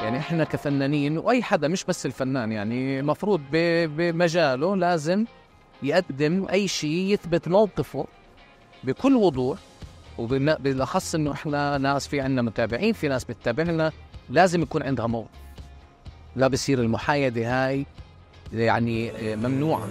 يعني إحنا كفنانين وأي حدا مش بس الفنان، يعني مفروض بمجاله لازم يقدم أي شيء يثبت موقفه بكل وضوح، وبالأخص إنه إحنا ناس في عنا متابعين، في ناس بتتابعنا، لازم يكون عندها موقف. لا بصير المحايدة هاي يعني ممنوعة.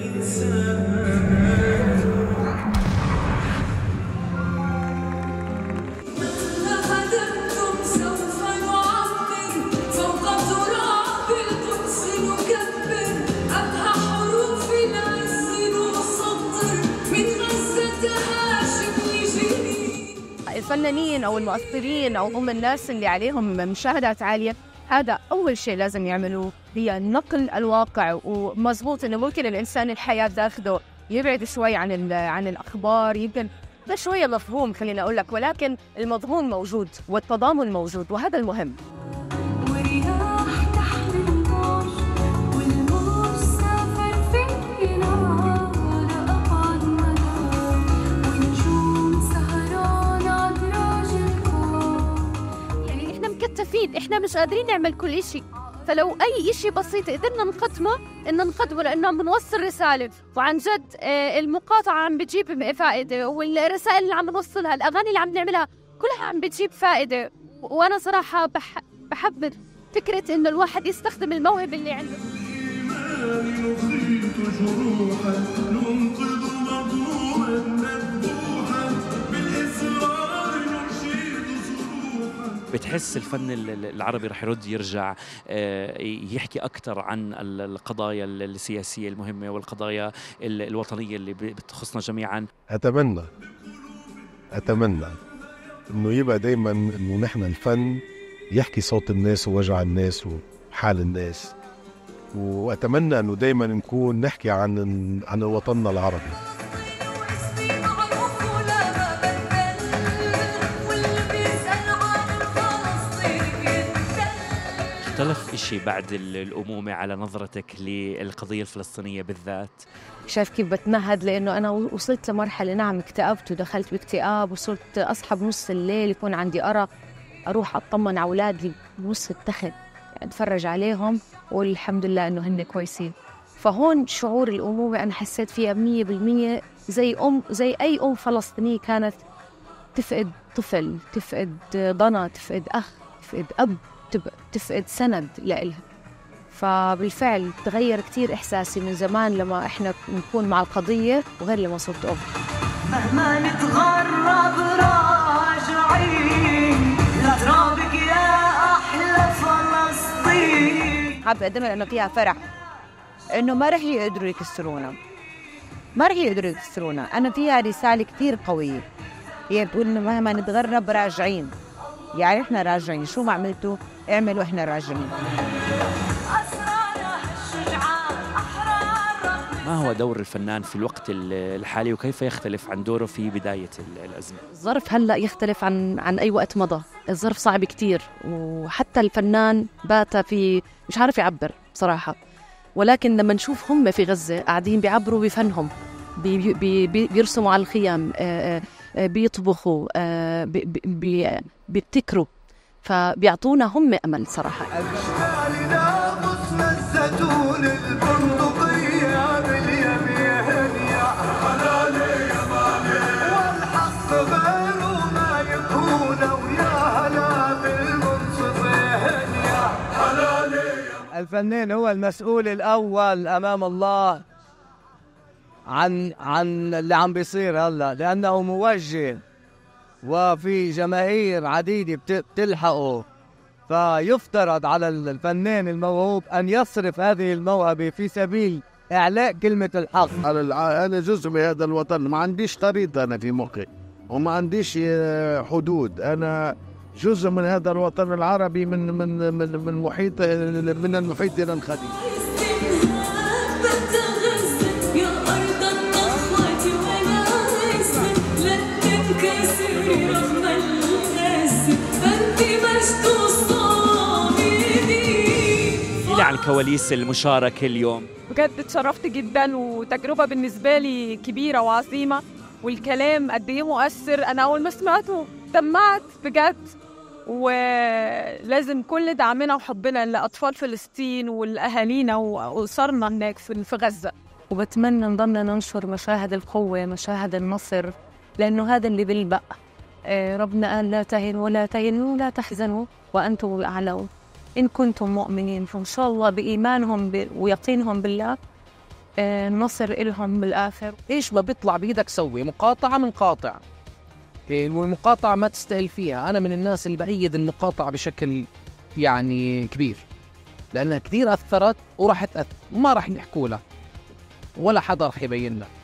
الفنانين أو المؤثرين أو هم الناس اللي عليهم مشاهدات عالية، هذا أول شيء لازم يعملوه هي نقل الواقع. ومزبوط إنه ممكن الإنسان الحياة تاخده يبعد شوي عن الأخبار، يمكن ده شوية مفهوم خلينا أقول لك، ولكن المضمون موجود والتضامن موجود، وهذا المهم. إحنا مش قادرين نعمل كل إشي، فلو أي إشي بسيط قدرنا نقدمه لأنه بنوصل رسالة. وعن جد المقاطعة عم بتجيب فائدة، والرسائل اللي عم نوصلها، الأغاني اللي عم نعملها كلها عم بتجيب فائدة. وأنا صراحة بحب فكرة إنه الواحد يستخدم الموهبة اللي عنده. بتحس الفن العربي رح يرجع يحكي أكثر عن القضايا السياسية المهمة والقضايا الوطنية اللي بتخصنا جميعا؟ أتمنى إنه يبقى دايما إنه نحن الفن يحكي صوت الناس ووجع الناس وحال الناس، وأتمنى إنه دايما نكون نحكي عن وطننا العربي. اختلف إشي بعد الأمومة على نظرتك للقضية الفلسطينية بالذات؟ شايف كيف بتمهد، لأنه أنا وصلت لمرحلة نعم اكتئبت ودخلت باكتئاب، وصرت أصحى بنص الليل يكون عندي أرق، أروح أطمن على أولادي بنص التخت يعني أتفرج عليهم والحمد لله إنه هن كويسين. فهون شعور الأمومة أنا حسيت فيها 100%، زي أي أم فلسطينية كانت تفقد طفل، تفقد ضنا، تفقد أخ، تفقد أب، تفقد سند لإلها. فبالفعل تغير كتير إحساسي من زمان لما إحنا نكون مع القضية وغير لما صرت أم. مهما نتغرب راجعين لترابك يا أحلى فلسطين. حابة أقدمها لأنه فيها فرح، إنه ما رح يقدروا يكسرونا، أنا فيها رسالة كتير قوية، هي بتقول إنه مهما نتغرب راجعين، يعني إحنا راجعين، شو ما عملتوا اعملوا إحنا راجعين. ما هو دور الفنان في الوقت الحالي وكيف يختلف عن دوره في بداية الأزمة؟ الظرف هلأ يختلف عن أي وقت مضى، الظرف صعب كتير، وحتى الفنان بات في مش عارف يعبر بصراحة، ولكن لما نشوف هم في غزة قاعدين بيعبروا بفنهم، بيرسموا على الخيام، بيطبخوا، بيبتكروا، فبيعطونا هم أمل صراحة. الفنان هو المسؤول الأول أمام الله عن اللي عم بيصير هلا، لأنه موجه وفي جماهير عديدة بتلحقه، فيفترض على الفنان الموهوب أن يصرف هذه الموهبة في سبيل إعلاء كلمة الحق. أنا جزء من هذا الوطن، ما عنديش خريطة أنا في مخي وما عنديش حدود، أنا جزء من هذا الوطن العربي من محيط، من المحيط إلى الخليج. عن كواليس المشاركة اليوم. بجد تشرفت جدا، وتجربة بالنسبة لي كبيرة وعظيمة، والكلام قد ايه مؤثر. أنا أول ما سمعته دمعت بجد، ولازم كل دعمنا وحبنا لأطفال فلسطين والأهالينا وأسرنا هناك في غزة. وبتمنى نضلنا ننشر مشاهد القوة، مشاهد النصر، لأنه هذا اللي بيلبق. ربنا قال لا تهنوا ولا تهنوا ولا تحزنوا وأنتم الأعلون إن كنتم مؤمنين. فإن شاء الله بإيمانهم ويقينهم بالله النصر إلهم بالآخر. إيش ما بيطلع بإيدك سوي مقاطعة من قاطع، والمقاطعة ما تستاهل فيها. أنا من الناس اللي بأيد المقاطعة بشكل يعني كبير، لأنها كثير أثرت وراح تأثر وما راح يحكوا لها ولا حدا راح يبين لها.